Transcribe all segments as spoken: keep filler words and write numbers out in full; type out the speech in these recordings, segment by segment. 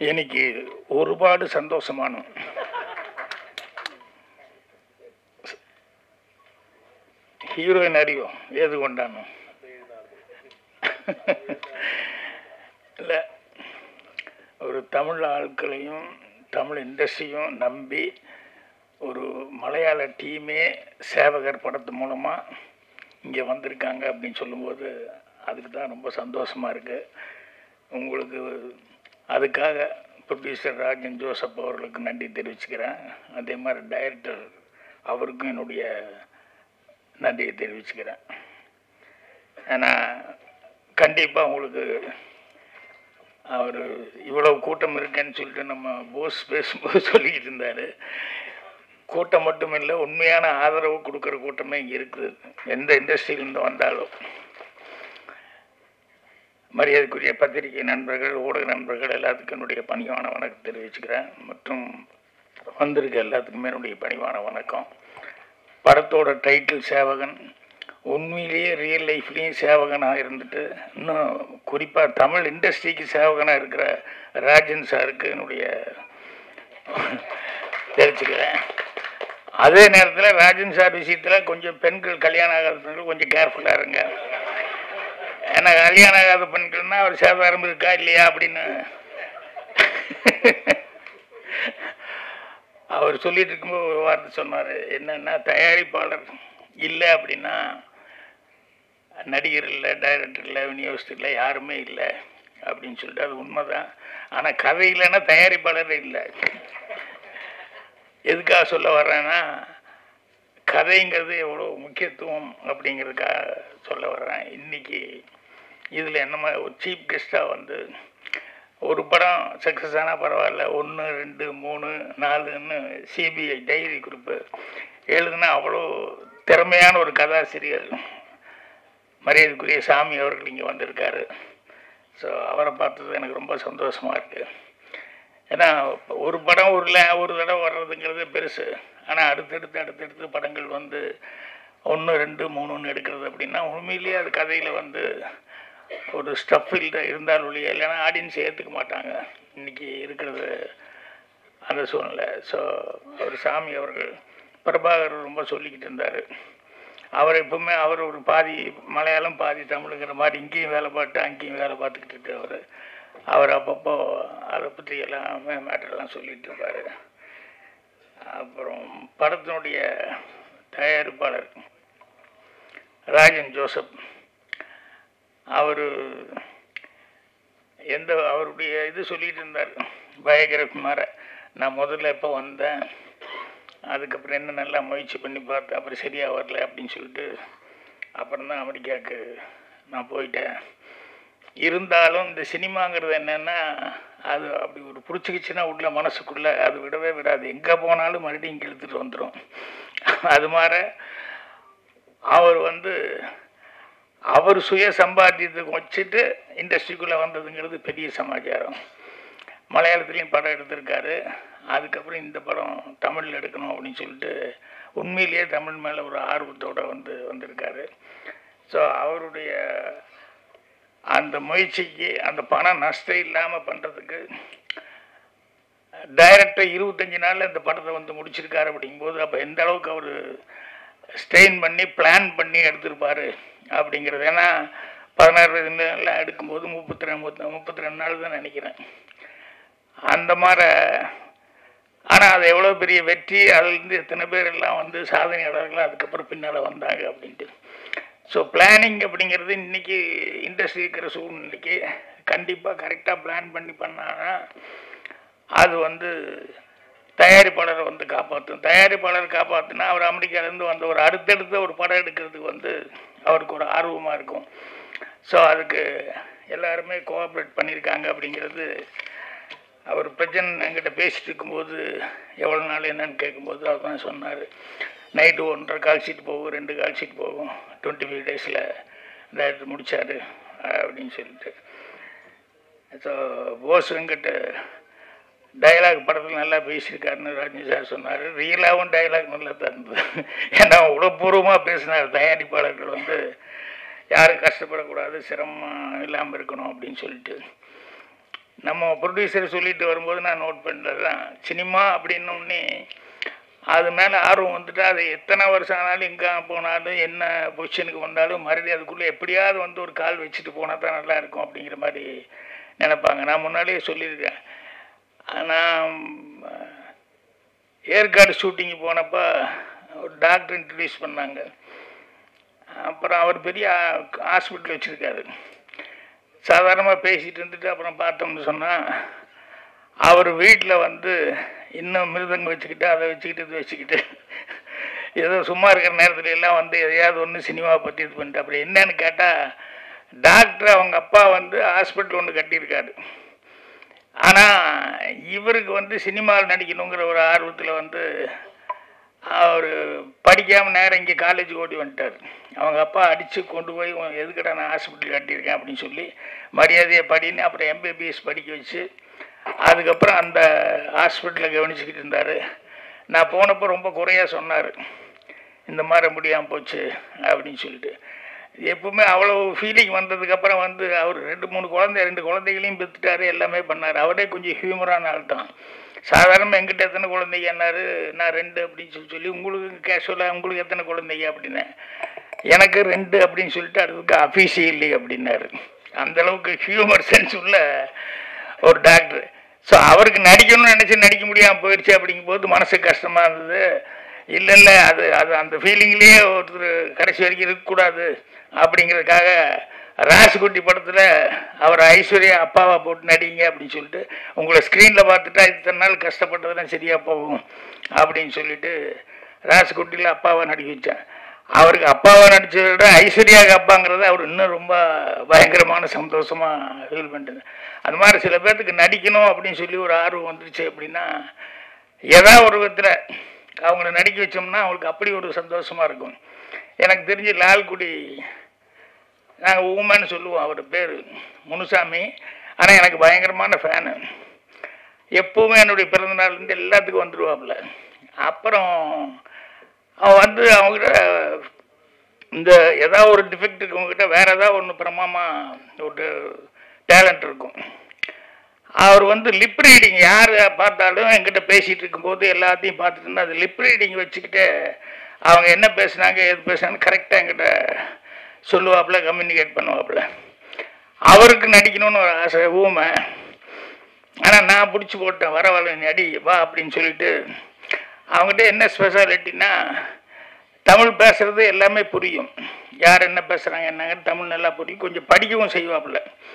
எனக்கு ஒருபாடு சந்தோஷமான ஹீரோயின் அறிவோ ஏது கொண்டானோ இல்லை, ஒரு தமிழ் ஆட்களையும் தமிழ் இண்டஸ்ட்ரியும் நம்பி ஒரு மலையாள டீமே சேவகர் படத்து மூலமாக இங்கே வந்திருக்காங்க அப்படின்னு சொல்லும்போது அதுக்கு தான் ரொம்ப சந்தோஷமாக இருக்குது. உங்களுக்கு அதுக்காக ப்ரொடியூசர் ராஜன் ஜோசப் அவர்களுக்கு நன்றி தெரிவிச்சுக்கிறேன். அதே மாதிரி டைரக்டர் அவருக்கும் என்னுடைய நன்றியை தெரிவிச்சுக்கிறேன். ஏன்னா கண்டிப்பாக உங்களுக்கு அவர் இவ்வளவு கூட்டம் இருக்குன்னு சொல்லிட்டு நம்ம போஸ் பேசும்போது சொல்லிக்கிட்டு இருந்தார். கூட்டம் மட்டும் இல்லை, உண்மையான ஆதரவு கொடுக்குற கூட்டமே இங்கே இருக்குது. எந்த இண்டஸ்ட்ரியிலேருந்து வந்தாலும் மரியாதைக்குரிய பத்திரிகை நண்பர்கள், ஊடக நண்பர்கள் எல்லாத்துக்கும் என்னுடைய பணிவான வணக்கம் தெரிவிச்சுக்கிறேன். மற்றும் வந்திருக்க எல்லாத்துக்குமே என்னுடைய பணிவான வணக்கம். படத்தோட டைட்டில் சேவகன். உண்மையிலேயே ரியல் லைஃப்லேயும் சேவகனாக இருந்துட்டு இன்னும் குறிப்பாக தமிழ் இண்டஸ்ட்ரிக்கு சேவகனாக இருக்கிற ராஜன் சாருக்கு என்னுடைய தெரிவிச்சுக்கிறேன். அதே நேரத்தில் ராஜன் சார் விஷயத்தில் கொஞ்சம் பெண்கள் கல்யாணம் ஆகாத பெண்கள் கொஞ்சம் கேர்ஃபுல்லாக இருங்க. ஏன்னா கல்யாணம் ஆகாத பெண்கள்னா அவர் சேதாரம் இருக்கா இல்லையா அப்படின்னு அவர் சொல்லிட்டு இருக்கும்போது ஒரு வார்த்தை சொன்னார். என்னன்னா, தயாரிப்பாளர் இல்லை அப்படின்னா நடிகர் இல்லை, டைரக்டர் இல்லை, விநியோகஸ்தர் இல்லை, யாருமே இல்லை அப்படின்னு சொல்லிட்டு அது உண்மைதான். ஆனால் கதை இல்லைன்னா தயாரிப்பாளர் இல்லை. எதுக்காக சொல்ல வர்றேன்னா, கதைங்கிறது எவ்வளோ முக்கியத்துவம் அப்படிங்கிறதுக்காக சொல்ல வர்றேன். இன்னைக்கு இதில் என்னமா ஒரு சீஃப் கெஸ்ட்டாக வந்து ஒரு படம் சக்ஸஸ் ஆனால் பரவாயில்ல, ஒன்று ரெண்டு மூணு நாலுன்னு சிபிஐ டைரி குறிப்பு எழுதுனா அவ்வளோ திறமையான ஒரு கதாசிரியர் மரியாதைக்குரிய சாமி அவர்கள் இங்கே வந்திருக்காரு. ஸோ அவரை பார்த்தது எனக்கு ரொம்ப சந்தோஷமாக இருக்குது. ஏன்னா ஒரு படம் ஒரு ஒரு தடவை வர்றதுங்கிறது பெருசு. ஆனால் அடுத்தடுத்து அடுத்தடுத்து படங்கள் வந்து ஒன்று ரெண்டு மூணுன்னு எடுக்கிறது அப்படின்னா உண்மையிலேயே அது கதையில் வந்து ஒரு ஸ்டஃபில் இருந்தால் ஒழிய இல்லைன்னா ஆடியன்ஸ் ஏற்றுக்க மாட்டாங்க இன்றைக்கி இருக்கிறது அந்த சூழ்நிலை. ஸோ அவர் சாமி அவர்கள் பிரபாகர் ரொம்ப சொல்லிக்கிட்டு இருந்தார். அவர் எப்பவுமே அவர் ஒரு பாதி மலையாளம் பாதி தமிழுங்கிற மாதிரி இங்கேயும் வேலை பார்த்து அங்கேயும் வேலை பார்த்துக்கிட்டு இருக்கிறவர். அவர் அப்பப்போ அதை பற்றி எல்லாம் மேட்டரெல்லாம் சொல்லிட்டு இருப்பார். அப்புறம் படத்தினுடைய தயாரிப்பாளர் ராஜன் ஜோசப் அவர் எந்த அவருடைய இது சொல்லிகிட்டு இருந்தார் பயோகிராஃபி மாதிரி. நான் முதல்ல எப்போ வந்தேன், அதுக்கப்புறம் என்ன நல்லா முயற்சி பண்ணி பார்த்தேன், அப்புறம் சரியாக வரல அப்படின்னு சொல்லிட்டு அப்புறம் தான் அமெரிக்காவுக்கு நான் போயிட்டேன். இருந்தாலும் இந்த சினிமாங்கிறது என்னென்னா அது அப்படி ஒரு பிடிச்சிக்கிச்சுன்னா உள்ள மனசுக்குள்ளே அது விடவே விடாது. எங்கே போனாலும் மறுபடியும் இங்கே இழுத்துட்டு வந்துடும். அது மாதிரி அவர் வந்து அவர் சுய சம்பாத்தியத்துக்கு வச்சுட்டு இண்டஸ்ட்ரிக்குள்ளே வந்ததுங்கிறது பெரிய சமாச்சாரம். மலையாளத்துலேயும் படம் எடுத்திருக்காரு. அதுக்கப்புறம் இந்த படம் தமிழில் எடுக்கணும் அப்படின்னு சொல்லிட்டு உண்மையிலேயே தமிழ் மேலே ஒரு ஆர்வத்தோடு வந்து வந்திருக்காரு. ஸோ அவருடைய அந்த முயற்சிக்கு அந்த பணம் நஷ்டம் இல்லாமல் பண்ணுறதுக்கு டைரக்டர் இருபத்தஞ்சி நாளில் இந்த படத்தை வந்து முடிச்சிருக்காரு. அப்படிங்கும்போது அப்போ எந்த அளவுக்கு அவர் ஸ்ட்ரெயின் பண்ணி பிளான் பண்ணி எடுத்திருப்பார் அப்படிங்கிறது. ஏன்னா பதினாறு எல்லாம் எடுக்கும்போது முப்பத்தி ரெண்டு முப்பத்தி ரெண்டு நாள் தான் நினைக்கிறேன் அந்த மாதிரி. ஆனால் அது எவ்வளோ பெரிய வெற்றி, அதுலேருந்து எத்தனை பேர் எல்லாம் வந்து சாதனையாளர்கள் அதுக்கப்புறம் பின்னால் வந்தாங்க அப்படின்ட்டு. ஸோ பிளானிங் அப்படிங்கிறது இன்றைக்கி இண்டஸ்ட்ரி இருக்கிற சூழ்நிலைக்கு கண்டிப்பாக கரெக்டாக பிளான் பண்ணி பண்ணாங்கன்னா அது வந்து தயாரிப்பாளரை வந்து காப்பாற்றும். தயாரிப்பாளர் காப்பாற்றுனா அவர் அமெரிக்காவிலேருந்து வந்த ஒரு அடுத்தடுத்த ஒரு படம் எடுக்கிறதுக்கு வந்து அவருக்கு ஒரு ஆர்வமாக இருக்கும். ஸோ அதுக்கு எல்லாருமே கோஆப்ரேட் பண்ணியிருக்காங்க அப்படிங்கிறது. அவர் பிரஜன் என்கிட்ட பேசிட்டு இருக்கும்போது எவ்வளோ நாள் என்னன்னு கேட்கும்போது அவர் தான் சொன்னார், நைட்டு ஒன்றரை கால் ஷீட் போகும், ரெண்டு கால் ஷீட் போகும், டுவெண்ட்டி ஃபைவ் டேஸில் டைரக்டர் முடித்தார் அப்படின்னு சொல்லிட்டு. ஸோ போஸ் என்கிட்ட டைலாக் படத்தில் நல்லா பேசியிருக்காருன்னு ரஜினி சார் சொன்னார். ரியலாகவும் டைலாக் நல்லா தான் இருந்தது. ஏன்னா உளப்பூர்வமாக பேசினார். தயாரிப்பாளர்கள் வந்து யாரும் கஷ்டப்படக்கூடாது, சிரமம் இல்லாமல் இருக்கணும் அப்படின்னு சொல்லிட்டு. நம்ம ப்ரொடியூசர் சொல்லிட்டு வரும்போது நான் நோட் பண்ணுறது தான், சினிமா அப்படின்னோடனே அது மேலே ஆர்வம் வந்துட்டு அது எத்தனை வருஷம் ஆனாலும் எங்கே போனாலும் என்ன பொசிஷனுக்கு வந்தாலும் மறுபடியும் அதுக்குள்ளே எப்படியாவது வந்து ஒரு கால் வச்சுட்டு போனால் தான் நல்லாயிருக்கும் அப்படிங்கிற மாதிரி நினைப்பாங்க. நான் முன்னாடியே சொல்லியிருக்கேன். ஆனால் ஏற்காடு ஷூட்டிங்கு போனப்போ ஒரு டாக்டர் இன்ட்ரடியூஸ் பண்ணாங்க. அப்புறம் அவர் பெரிய ஹாஸ்பிட்டல் வச்சுருக்காரு. சாதாரணமாக பேசிகிட்டு இருந்துட்டு அப்புறம் பார்த்தோம்னு சொன்னால் அவர் வீட்டில் வந்து இன்னும் மிருதங்க வச்சுக்கிட்டு அதை வச்சுக்கிட்டு இது வச்சுக்கிட்டு ஏதோ சும்மா இருக்கிற நேரத்துல எல்லாம் வந்து எதையாவது ஒன்று சினிமாவை பற்றி இது பண்ணிட்டு அப்படி என்னன்னு கேட்டால் டாக்டர் அவங்க அப்பா வந்து ஹாஸ்பிட்டல் ஒன்று கட்டியிருக்காரு. ஆனால் இவருக்கு வந்து சினிமாவில் நடிக்கணுங்கிற ஒரு ஆர்வத்தில் வந்து அவர் படிக்காமல் நேரம் இங்கே காலேஜ் ஓடி வந்துட்டார். அவங்க அப்பா அடித்து கொண்டு போய் எதுக்கடா நான் ஹாஸ்பிட்டல் கட்டியிருக்கேன் அப்படின்னு சொல்லி மரியாதையை படின்னு அப்புறம் எம்பிபிஎஸ் படிக்க வச்சு அதுக்கப்புறம் அந்த ஹாஸ்பிட்டலில் கவனிச்சுக்கிட்டு இருந்தார். நான் போனப்போ ரொம்ப குறையாக சொன்னார், இந்த மாதிரி முடியாமல் போச்சு அப்படின்னு சொல்லிட்டு. எப்பவுமே அவ்வளோ ஃபீலிங் வந்ததுக்கப்புறம் வந்து அவர் ரெண்டு மூணு குழந்தை ரெண்டு குழந்தைகளையும் பெற்றுட்டாரு, எல்லாமே பண்ணார். அவரே கொஞ்சம் ஹியூமரான ஆள் தான். சாதாரணமாக எங்கிட்ட எத்தனை குழந்தைங்க என்னாரு, நான் ரெண்டு அப்படின்னு சொல்லி சொல்லி உங்களுக்கு கேஷுவலாக உங்களுக்கு எத்தனை குழந்தைங்க அப்படின்னு, எனக்கு ரெண்டு அப்படின்னு சொல்லிட்டு அடுத்ததுக்கு அஃபீஷியலி அப்படின்னாரு. அந்தளவுக்கு ஹியூமர் சென்ஸ் உள்ள ஒரு டாக்டர். ஸோ அவருக்கு நடிக்கணும்னு நினச்சி நடிக்க முடியாமல் போயிடுச்சு அப்படிங்கும்போது மனசு கஷ்டமாக இருந்தது. இல்லை இல்லை அது அது அந்த ஃபீலிங்லேயே ஒருத்தர் கடைசி வரைக்கும் இருக்கக்கூடாது அப்படிங்கிறதுக்காக ராசுகுட்டி படத்தில் அவர் ஐஸ்வர்யா அப்பாவை போட்டு நடிங்க அப்படின்னு சொல்லிட்டு உங்களை ஸ்க்ரீனில் பார்த்துட்டா இத்தனை நாள் கஷ்டப்பட்டதெல்லாம் சரியாக போகும் அப்படின்னு சொல்லிட்டு ராசுகுட்டியில் அப்பாவை நடிக்க வச்சேன். அவருக்கு அப்பாவை நடித்ததை விட ஐஸ்வர்யாவுக்கு அப்பாங்கிறத அவர் இன்னும் ரொம்ப பயங்கரமான சந்தோஷமாக ஃபீல் பண்ணிட்டு. அது மாதிரி சில பேர்த்துக்கு நடிக்கணும் அப்படின்னு சொல்லி ஒரு ஆர்வம் வந்துருச்சு அப்படின்னா ஏதாவது ஒரு விதத்தில் அவங்கள நடிக்க வச்சோம்னா அவங்களுக்கு அப்படி ஒரு சந்தோஷமாக இருக்கும். எனக்கு தெரிஞ்சு லால்குடி நாங்கள் ஊமன்னு சொல்லுவோம், அவர் பேர் முனுசாமி. ஆனால் எனக்கு பயங்கரமான ஃபேனு. எப்போவுமே என்னுடைய பிறந்தநாள்லேருந்து எல்லாத்துக்கும் வந்துடுவாப்புல. அப்புறம் அவன் வந்து அவங்ககிட்ட இந்த ஏதாவது ஒரு டிஃபெக்ட் இருக்கவங்ககிட்ட வேறு ஏதாவது ஒன்று பிரமாமாக ஒரு டேலண்ட் இருக்கும். அவர் வந்து லிப் ரீடிங் யார் பார்த்தாலும் என்கிட்ட பேசிகிட்டு இருக்கும்போது எல்லாத்தையும் பார்த்துட்டு இருந்தால் அது லிப் ரீடிங் வச்சுக்கிட்டு அவங்க என்ன பேசுனாங்க எது பேசுனாங்க கரெக்டாக என்கிட்ட சொல்லுவாப்புல, கம்யூனிகேட் பண்ணுவாப்புல. அவருக்கு நடிக்கணும்னு ஒரு ஆசை ஊமை. ஆனால் நான் பிடிச்சி போட்டேன், வர வர நடி வா அப்படின்னு சொல்லிட்டு. அவங்ககிட்ட என்ன ஸ்பெஷாலிட்டின்னா தமிழ் பேசுகிறது எல்லாமே புரியும், யார் என்ன பேசுகிறாங்க என்னங்க தமிழ் நல்லா புரியும், கொஞ்சம் படிக்கவும் செய்வாப்புல.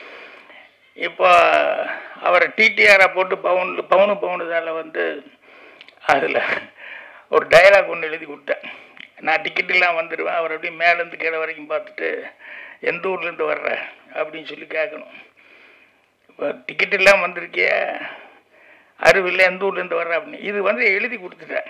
இப்போ அவரை டிடிஆரை போட்டு பவுன் பவுனு பவுனுதால வந்து அதில் ஒரு டைலாக் ஒன்று எழுதி கொடுத்தேன். நான் டிக்கெட்டெல்லாம் வந்துடுவேன், அவர் அப்படியே மேலேருந்து கீழே வரைக்கும் பார்த்துட்டு எந்த ஊர்லேருந்து வர்ற அப்படின்னு சொல்லி கேட்கணும். இப்போ டிக்கெட்டெல்லாம் வந்திருக்கிய அறிவில்லை எந்த ஊர்லேருந்து வர்ற அப்படின்னு இது வந்து எழுதி கொடுத்துட்டேன்.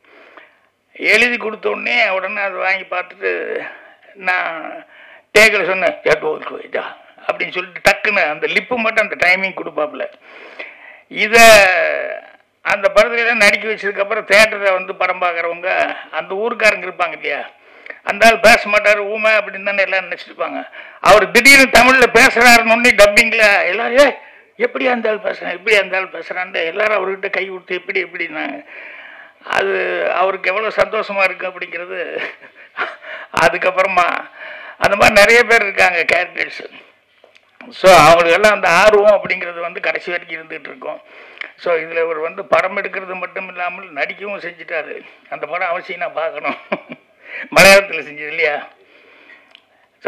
எழுதி கொடுத்தோடனே உடனே அதை வாங்கி பார்த்துட்டு நான் டேக்கில் சொன்னேன் ஏட்டோ இதா அப்படின்னு சொல்லிட்டு டக்குன்னு அந்த லிப்பு மட்டும் அந்த டைமிங் கொடுப்பாப்புல. இதை அந்த படத்துலாம் நடிக்க வச்சதுக்கப்புறம் தேட்டரில் வந்து படம் பார்க்குறவங்க அந்த ஊருக்காரங்க இருப்பாங்க இல்லையா, அந்த ஆள் பேச மாட்டார் ஊமை அப்படின்னு தானே எல்லாம் நினச்சிருப்பாங்க. அவர் திடீர்னு தமிழில் பேசுகிறாருன்னு டப்பிங்கில் எல்லாம் ஏ எப்படி அந்த ஆள் பேசுகிறேன் எப்படி அந்த ஆள் பேசுகிறான்ட்டு எல்லாரும் அவர்கிட்ட கை கொடுத்து எப்படி எப்படின்னாங்க. அது அவருக்கு எவ்வளோ சந்தோஷமாக இருக்குது அப்படிங்கிறது. அதுக்கப்புறமா அந்த மாதிரி நிறைய பேர் இருக்காங்க கேரக்டர்ஸ். ஸோ அவங்களுக்கெல்லாம் அந்த ஆர்வம் அப்படிங்கிறது வந்து கடைசி வரைக்கும் இருந்துகிட்டு இருக்கும். ஸோ இதில் இவர் வந்து படம் எடுக்கிறது மட்டும் இல்லாமல் நடிக்கவும் செஞ்சுட்டாரு. அந்த படம் அவசியம் நான் பார்க்கணும், மலையாளத்தில் செஞ்சது இல்லையா. ஸோ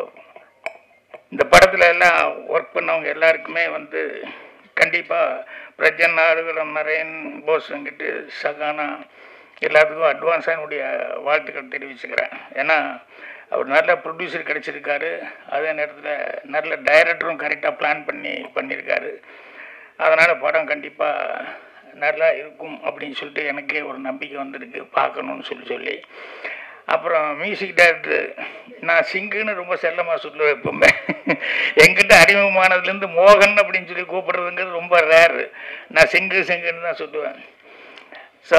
இந்த படத்தில் எல்லாம் ஒர்க் பண்ணவங்க எல்லாருக்குமே வந்து கண்டிப்பாக பிரஜன் ஆறுகளம் நரேன் போஸ்ங்கிட்டு சகானா எல்லாத்துக்கும் அட்வான்ஸாக என்னுடைய வாழ்த்துக்கள் தெரிவிச்சுக்கிறேன். ஏன்னா அவர் நல்ல ப்ரொடியூசர் கிடச்சிருக்காரு, அதே நேரத்தில் நல்ல டைரக்டரும் கரெக்டாக பிளான் பண்ணி பண்ணியிருக்காரு. அதனால் படம் கண்டிப்பாக நல்லா இருக்கும் அப்படின்னு சொல்லிட்டு எனக்கே ஒரு நம்பிக்கை வந்திருக்கு பார்க்கணுன்னு சொல்லி சொல்லி அப்புறம் மியூசிக் டைரக்டர் நான் சிங்குன்னு ரொம்ப செல்லமாக சொல்லுவேன். எப்பவுமே எங்கிட்ட அறிமுகமானதுலேருந்து மோகன் அப்படின்னு சொல்லி கூப்பிட்றதுங்கிறது ரொம்ப ரேரு. நான் சிங்கு சிங்குன்னு தான் சொல்லுவேன். ஸோ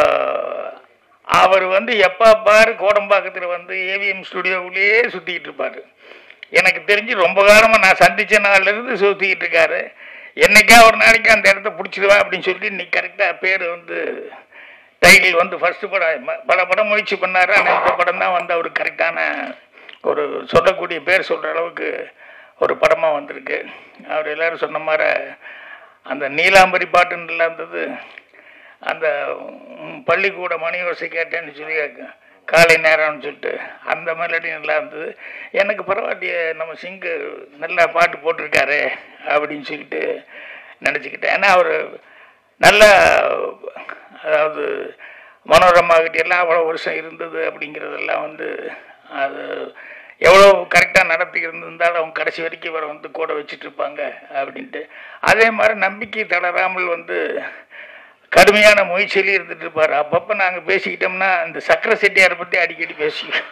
அவர் வந்து எப்போ பாரு கோடம்பாக்கத்தில் வந்து ஏவிஎம் ஸ்டுடியோவிலேயே சுற்றிக்கிட்டு இருப்பார். எனக்கு தெரிஞ்சு ரொம்ப காலமாக நான் சந்தித்த நாள்லேருந்து சுற்றிக்கிட்டு இருக்காரு. என்னைக்கா ஒரு நாளைக்கு அந்த இடத்த பிடிச்சிடுவேன் அப்படின்னு சொல்லி இன்னைக்கு கரெக்டாக பேர் வந்து டைட்டில் வந்து ஃபர்ஸ்ட் படம் பல படம் முயற்சி பண்ணார். ஆனால் இந்த படம் தான் வந்து அவருக்கு கரெக்டான ஒரு சொல்லக்கூடிய பேர் சொல்கிற அளவுக்கு ஒரு படமாக வந்திருக்கு. அவர் எல்லோரும் சொன்ன மாதிரி அந்த நீலாம்பரி பாட்டுன்னு இருந்தது, அந்த பள்ளிக்கூட மணி யோசை கேட்டேன்னு சொல்லி காலை நேரம்னு சொல்லிட்டு அந்த மெலடி நல்லா இருந்தது. எனக்கு பரவாயில்லையே நம்ம சிங்கு நல்லா பாட்டு போட்டிருக்காரு அப்படின்னு சொல்லிட்டு நினச்சிக்கிட்டேன். ஏன்னா அவர் நல்லா, அதாவது மனோரமாகிட்ட எல்லாம் அவ்வளோ வருஷம் இருந்தது அப்படிங்கிறதெல்லாம் வந்து அது எவ்வளோ கரெக்டாக நடத்தி இருந்திருந்தாலும் அவங்க கடைசி வரைக்கும் இவரை வந்து கூட வச்சுட்டு இருப்பாங்க அப்படின்ட்டு. அதே மாதிரி நம்பிக்கை தளராமல் வந்து கடுமையான முயற்சியிலே இருந்துட்டு இருப்பார். அப்பப்போ நாங்கள் பேசிக்கிட்டோம்னா இந்த சக்கரை செட்டியாரை பற்றி அடிக்கடி பேசிக்குவோம்.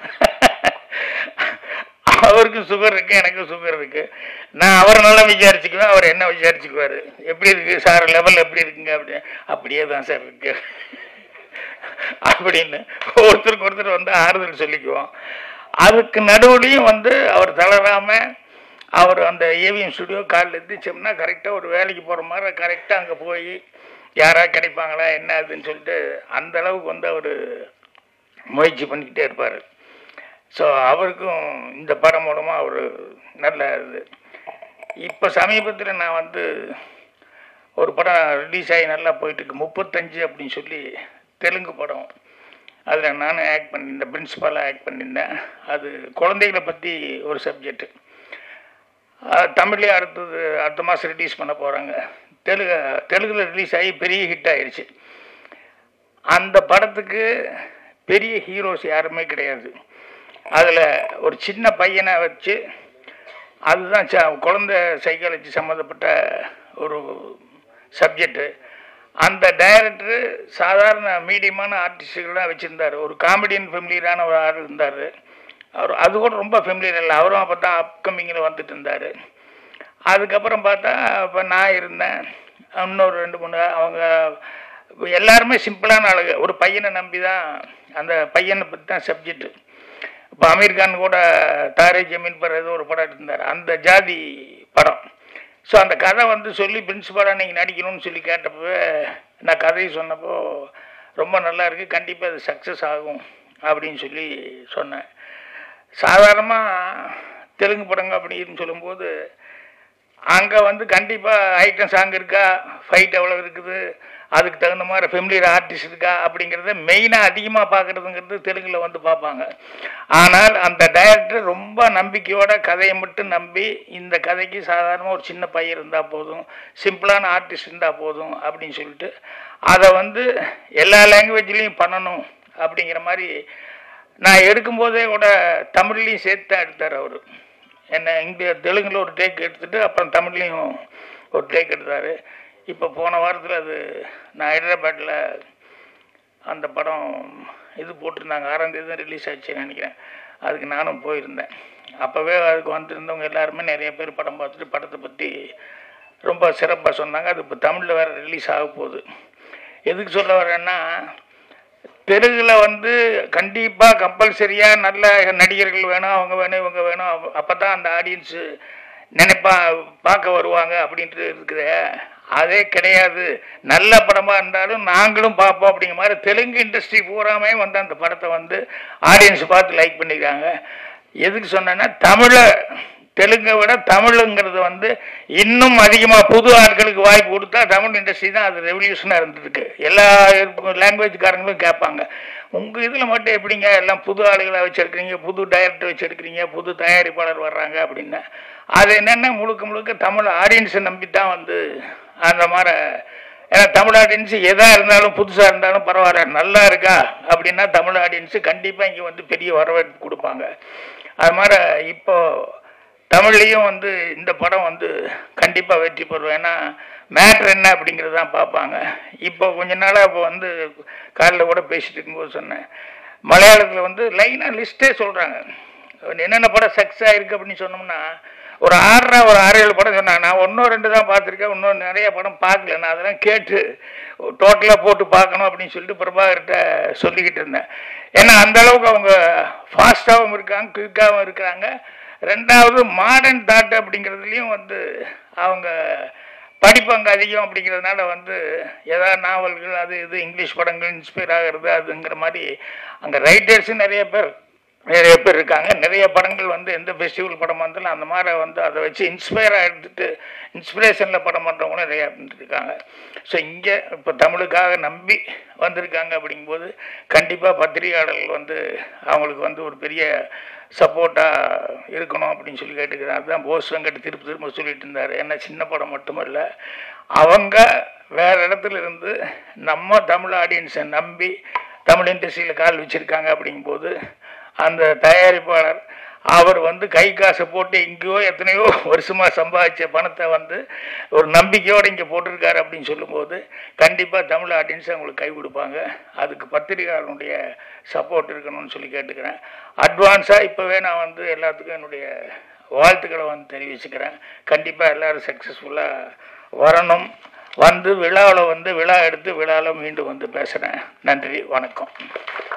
அவருக்கு சுகர் இருக்குது, எனக்கு சுகர் இருக்குது. நான் அவரை நல்லா விசாரிச்சுக்குவேன், அவர் என்ன விசாரிச்சுக்குவார், எப்படி இருக்குது சார் லெவல் எப்படி இருக்குங்க அப்படி அப்படியே தான் சார் இருக்கு அப்படின்னு ஒருத்தருக்கு ஒருத்தர் வந்து ஆறுதல் சொல்லிக்குவோம். அதுக்கு நடுவுலையும் வந்து அவர் தளராமல் அவர் அந்த ஏவிஎம் ஸ்டுடியோ காலில் எந்திரிச்சோம்னா கரெக்டாக ஒரு வேலைக்கு போகிற மாதிரி கரெக்டாக அங்கே போய் யாராவது கிடைப்பாங்களா என்ன அதுன்னு சொல்லிட்டு அந்த அளவுக்கு வந்து அவர் முயற்சி பண்ணிக்கிட்டே இருப்பார். ஸோ அவருக்கும் இந்த படம் மூலமாக அவர் நல்ல இது. இப்போ சமீபத்தில் நான் வந்து ஒரு படம் ரிலீஸ் ஆகி நல்லா போயிட்டுருக்கு, முப்பத்தஞ்சு அப்படின்னு சொல்லி தெலுங்கு படம். அதில் நானும் ஆக்ட் பண்ணியிருந்தேன், பிரின்ஸிபலாக ஆக்ட் பண்ணியிருந்தேன். அது குழந்தைகளை பற்றி ஒரு சப்ஜெக்டு. தமிழ்லேயே அடுத்தது அடுத்த மாதம் ரிலீஸ் பண்ண போகிறாங்க. தெலுங்கு தெலுங்கில் ரிலீஸ் ஆகி பெரிய ஹிட் ஆகிடுச்சு. அந்த படத்துக்கு பெரிய ஹீரோஸ் யாருமே கிடையாது. அதில் ஒரு சின்ன பையனை வச்சு, அதுதான் ச குழந்தை சைக்காலஜி சம்மந்தப்பட்ட ஒரு சப்ஜெக்டு. அந்த டைரக்டரு சாதாரண மீடியமான ஆர்டிஸ்டுகள்லாம் வச்சுருந்தார். ஒரு காமெடியன் ஃபெமிலியரான ஒரு ஆள் இருந்தார். அவர் அது கூட ரொம்ப ஃபெமிலியர் இல்லை, அவரும் அப்போ தான் அப்கமிங்கில் வந்துட்டு இருந்தார். அதுக்கப்புறம் பார்த்தா இப்போ நான் இருந்தேன், இன்னொரு ரெண்டு மூணு அவங்க எல்லாருமே சிம்பிளான ஆளுங்க. ஒரு பையனை நம்பி தான், அந்த பையனை பற்றி தான் சப்ஜெக்டு. இப்போ அமீர் கான் கூட தாரே ஜமீன் பர் ஏதோ ஒரு படம் இருந்தார், அந்த ஜாதி படம். ஸோ அந்த கதை வந்து சொல்லி பிரின்ஸிபலாக நீங்கள் நடிக்கணும்னு சொல்லி கேட்டப்போ நான் கதையை சொன்னப்போ ரொம்ப நல்லா இருக்குது, கண்டிப்பாக அது சக்ஸஸ் ஆகும் அப்படின்னு சொல்லி சொன்னேன். சாதாரணமாக தெலுங்கு படங்க அப்படின்னு சொல்லும்போது அங்கே வந்து கண்டிப்பாக ஐட்டம் சாங் இருக்கா, ஃபைட் எவ்வளோ இருக்குது, அதுக்கு தகுந்த மாதிரி ஃபெமிலியர் ஆர்டிஸ்ட் இருக்கா அப்படிங்கிறத மெயினாக அதிகமாக பார்க்குறதுங்கிறது தெலுங்கில் வந்து பார்ப்பாங்க. ஆனால் அந்த டைரக்டர் ரொம்ப நம்பிக்கையோட கதையை மட்டும் நம்பி, இந்த கதைக்கு சாதாரணமாக ஒரு சின்ன பையன் இருந்தால் போதும், சிம்பிளான ஆர்டிஸ்ட் இருந்தால் போதும் அப்படின்னு சொல்லிட்டு அதை வந்து எல்லா லாங்குவேஜ்லேயும் பண்ணணும் அப்படிங்கிற மாதிரி நான் எடுக்கும்போதே கூட தமிழ்லேயும் சேர்த்து தான் எடுத்தார் அவர். என்ன இங்கே தெலுங்கில் ஒரு டேக் எடுத்துகிட்டு அப்புறம் தமிழ்லேயும் ஒரு டேக் எடுத்தார். இப்போ போன வாரத்தில் அது நான் ஹைதராபாத்தில் அந்த படம் இது போட்டிருந்தாங்க, ஆறாம் தேதி தான் ரிலீஸ் ஆச்சுன்னு நினைக்கிறேன். அதுக்கு நானும் போயிருந்தேன். அப்போவே அதுக்கு வந்திருந்தவங்க எல்லாருமே நிறைய பேர் படம் பார்த்துட்டு படத்தை பற்றி ரொம்ப சிறப்பாக சொன்னாங்க. அது இப்போ தமிழில் வேறு ரிலீஸ் ஆக போகுது. எதுக்கு சொல்ல வரேன்னா, தெலுங்கில் வந்து கண்டிப்பாக கம்பல்சரியாக நல்ல நடிகர்கள் வேணும், அவங்க வேணும், இவங்க வேணும், அப்போ தான் அந்த ஆடியன்ஸு நினைப்பா பார்க்க வருவாங்க அப்படின்ட்டு இருக்குது. அதே கிடையாது. நல்ல படமாக இருந்தாலும் நாங்களும் பார்ப்போம் அப்படிங்கிற மாதிரி தெலுங்கு இண்டஸ்ட்ரி பூராமே வந்து அந்த படத்தை வந்து ஆடியன்ஸ் பார்த்து லைக் பண்ணியிருக்காங்க. எதுக்கு சொன்னேன்னா, தமிழை தெலுங்கை விட தமிழுங்கிறது வந்து இன்னும் அதிகமாக புது ஆட்களுக்கு வாய்ப்பு கொடுத்தா தமிழ் இண்டஸ்ட்ரி தான் அது ரெவல்யூஷனாக இருந்துருக்கு. எல்லா லாங்குவேஜ்காரங்களும் கேட்பாங்க, உங்கள் இதில் மட்டும் எப்படிங்க எல்லாம் புது ஆளுகளாக வச்சுருக்கிறீங்க, புது டைரக்டர் வச்சுருக்கிறீங்க, புது தயாரிப்பாளர் வர்றாங்க அப்படின்னா, அது என்னென்னா முழுக்க முழுக்க தமிழ் ஆடியன்ஸை நம்பி தான் வந்து அந்த மாதிரி. ஏன்னா தமிழ் ஆடியன்ஸு எதாக இருந்தாலும் புதுசாக இருந்தாலும் பரவாயில்ல, நல்லா இருக்கா அப்படின்னா தமிழ் ஆடியன்ஸு கண்டிப்பாக இங்கே வந்து பெரிய வரவேற்பு கொடுப்பாங்க. அது மாதிரி இப்போது தமிழ்லேயும் வந்து இந்த படம் வந்து கண்டிப்பாக வெற்றி பெறும். ஏன்னா மேட்ரு என்ன அப்படிங்கிறது தான் பார்ப்பாங்க. இப்போ கொஞ்ச நாளாக இப்போ வந்து காலையில் கூட பேசிட்டு இருக்கும்போது சொன்னேன், மலையாளத்தில் வந்து லைனாக லிஸ்ட்டே சொல்கிறாங்க என்னென்ன படம் சக்ஸஸ் ஆகிருக்கு அப்படின்னு சொன்னோம்னா, ஒரு ஆறரை ஒரு ஆறு ஏழு படம் சொன்னாங்க. நான் ஒன்றும் ரெண்டு தான் பார்த்துருக்கேன், இன்னும் நிறைய படம் பார்க்கல. நான் அதெல்லாம் கேட்டு டோட்டலாக போட்டு பார்க்கணும் அப்படின்னு சொல்லிட்டு பிரபாகர்கிட்ட சொல்லிக்கிட்டு இருந்தேன். ஏன்னா அந்தளவுக்கு அவங்க ஃபாஸ்ட்டாகவும் இருக்காங்க, குயிக்காகவும் இருக்கிறாங்க. ரெண்டாவது மாடர்ன் தாட் அப்படிங்கிறதுலையும் வந்து அவங்க படிப்பு அங்கே அதிகம் அப்படிங்கிறதுனால வந்து ஏதாவது நாவல்கள் அது இது இங்கிலீஷ் படங்கள் இன்ஸ்பயர் ஆகிறது அதுங்கிற மாதிரி அங்கே ரைட்டர்ஸும் நிறைய பேர் நிறைய பேர் இருக்காங்க. நிறைய படங்கள் வந்து எந்த ஃபெஸ்டிவல் படமாக இருந்தாலும் அந்த மாதிரி வந்து அதை வச்சு இன்ஸ்பயராக எடுத்துகிட்டு இன்ஸ்பிரேஷனில் படம் பண்ணுறவங்களும் நிறையா இருக்காங்க. ஸோ இங்கே இப்போ தமிழுக்காக நம்பி வந்திருக்காங்க அப்படிங்கும்போது கண்டிப்பாக பத்திரிகையாளர்கள் வந்து அவங்களுக்கு வந்து ஒரு பெரிய சப்போர்ட்டாக இருக்கணும் அப்படின்னு சொல்லி கேட்டுக்கிறேன். அதுதான் போஸ் வெங்கட் திருப்பி திரும்ப சொல்லிட்டு இருந்தார். ஏன்னா சின்ன படம் மட்டுமல்ல, அவங்க வேறு இடத்துல இருந்து நம்ம தமிழ் ஆடியன்ஸை நம்பி தமிழ் இண்டஸ்ட்ரியில் கால் வச்சுருக்காங்க அப்படிங்கும்போது அந்த தயாரிப்பாளர் அவர் வந்து கை காசை போட்டு எங்கேயோ எத்தனையோ வருஷமாக சம்பாதிச்ச பணத்தை வந்து ஒரு நம்பிக்கையோடு இங்கே போட்டிருக்காரு அப்படின்னு சொல்லும்போது கண்டிப்பாக தமிழ் ஆடியன்ஸ் அவங்களுக்கு கை கொடுப்பாங்க. அதுக்கு பத்திரிகையாளனுடைய சப்போர்ட் இருக்கணும்னு சொல்லி கேட்டுக்கிறேன். அட்வான்ஸாக இப்போவே நான் வந்து எல்லாத்துக்கும் என்னுடைய வாழ்த்துக்களை வந்து தெரிவிச்சுக்கிறேன். கண்டிப்பாக எல்லோரும் சக்ஸஸ்ஃபுல்லாக வரணும். வந்து விழாவில் வந்து விழா எடுத்து விழாவில் மீண்டும் வந்து பேசுகிறேன். நன்றி, வணக்கம்.